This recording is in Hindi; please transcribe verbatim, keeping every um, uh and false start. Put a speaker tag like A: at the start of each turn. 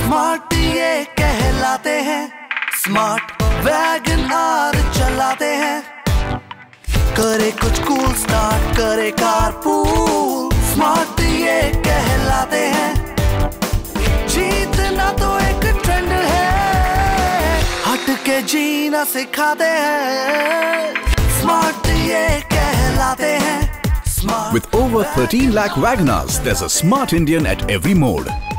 A: स्मार्ट ये कहलाते हैं, स्मार्ट वैगन आर चलाते हैं। करे कुछ कूल स्टार्ट, करे कारपूल, स्मार्ट ये कहलाते हैं। जीतना तो एक ट्रेंड है, हट के जीना सिखाते हैं। स्मार्ट ये कहलाते हैं।
B: With over thirteen lakh Wagonars, there's a smart Indian at every mode.